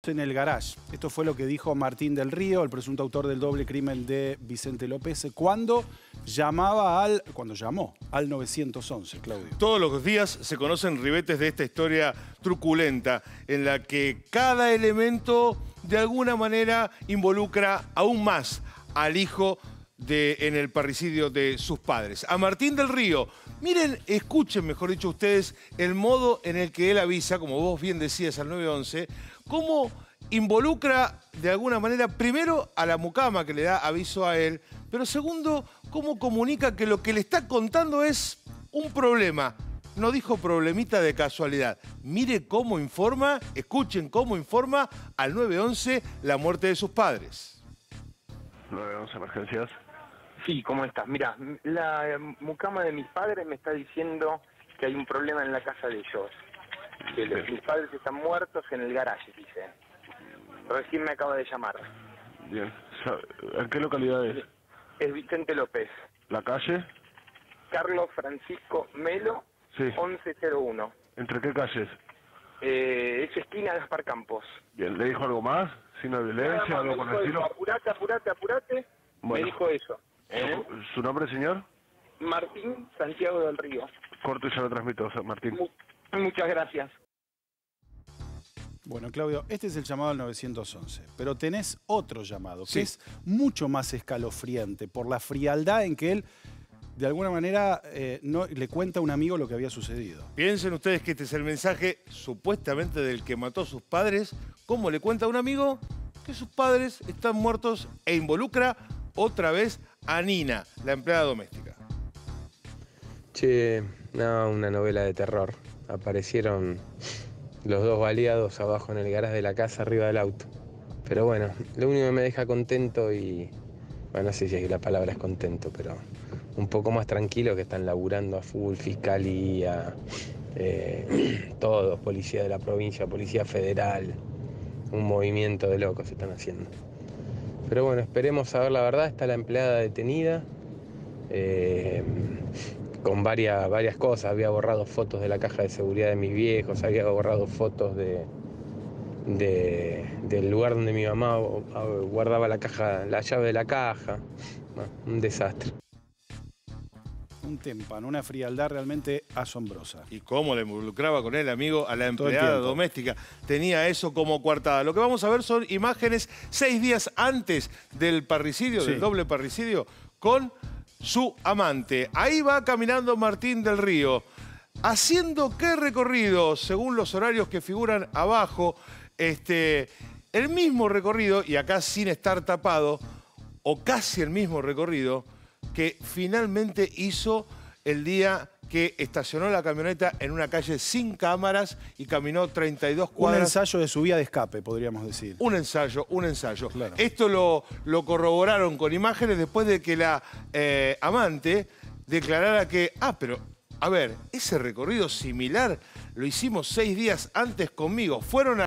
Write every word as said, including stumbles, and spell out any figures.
En el garage. Esto fue lo que dijo Martín del Río, el presunto autor del doble crimen de Vicente López, cuando llamaba al, cuando llamó al nueve once, Claudio. Todos los días se conocen ribetes de esta historia truculenta, en la que cada elemento de alguna manera involucra aún más al hijo de, en el parricidio de sus padres. A Martín del Río, miren, escuchen, mejor dicho ustedes, el modo en el que él avisa, como vos bien decías al nueve once, cómo involucra de alguna manera, primero, a la mucama que le da aviso a él, pero segundo, cómo comunica que lo que le está contando es un problema. No dijo problemita de casualidad. Mire cómo informa, escuchen cómo informa al nueve once la muerte de sus padres. nueve once, emergencias. Sí, ¿cómo estás? Mira, la mucama de mis padres me está diciendo que hay un problema en la casa de ellos. Que los, mis padres están muertos en el garaje, dice. Recién me acaba de llamar. Bien. ¿En qué localidad es? Es Vicente López. ¿La calle? Carlos Francisco Melo, Sí. once cero uno. ¿Entre qué calles? Eh, es esquina Gaspar Campos. Bien. ¿Le dijo algo más? ¿Signo de violencia? Nada más, ¿Algo me por el dijo estilo? eso, apurate, apurate, apurate. Bueno. Me dijo eso. ¿Eh? ¿Su nombre, señor? Martín Santiago del Río. Corto y se lo transmito, Martín. Mu- muchas gracias. Bueno, Claudio, este es el llamado al nueve once, pero tenés otro llamado, que Sí. es mucho más escalofriante por la frialdad en que él, de alguna manera, eh, no, le cuenta a un amigo lo que había sucedido. Piensen ustedes que este es el mensaje supuestamente del que mató a sus padres. ¿Cómo le cuenta a un amigo que sus padres están muertos e involucra otra vez a Nina, la empleada doméstica? Che, no, una novela de terror. Aparecieron los dos baleados abajo en el garaje de la casa, arriba del auto. Pero bueno, lo único que me deja contento y... Bueno, no sé si la palabra es contento, pero un poco más tranquilo, que están laburando a full, fiscalía, eh, todos, policía de la provincia, policía federal. Un movimiento de locos se están haciendo. Pero bueno, esperemos saber la verdad. Está la empleada detenida. Eh, con varias, varias cosas. Había borrado fotos de la caja de seguridad de mis viejos, había borrado fotos de, de, del lugar donde mi mamá guardaba la caja, la llave de la caja. Bueno, un desastre. Un témpano, una frialdad realmente asombrosa. Y cómo le involucraba con él, amigo, a la Todo el empleada tiempo. doméstica. Tenía eso como coartada. Lo que vamos a ver son imágenes seis días antes del parricidio, Sí. del doble parricidio, con su amante. Ahí va caminando Martín del Río. ¿Haciendo qué recorrido? Según los horarios que figuran abajo, este, el mismo recorrido, y acá sin estar tapado, o casi el mismo recorrido, que finalmente hizo el día que estacionó la camioneta en una calle sin cámaras y caminó treinta y dos Un cuadras. ensayo de su vía de escape, podríamos decir. Un ensayo, un ensayo. Claro. Esto lo, lo corroboraron con imágenes después de que la eh, amante declarara que, ah, pero, a ver, ese recorrido similar lo hicimos seis días antes conmigo. Fueron a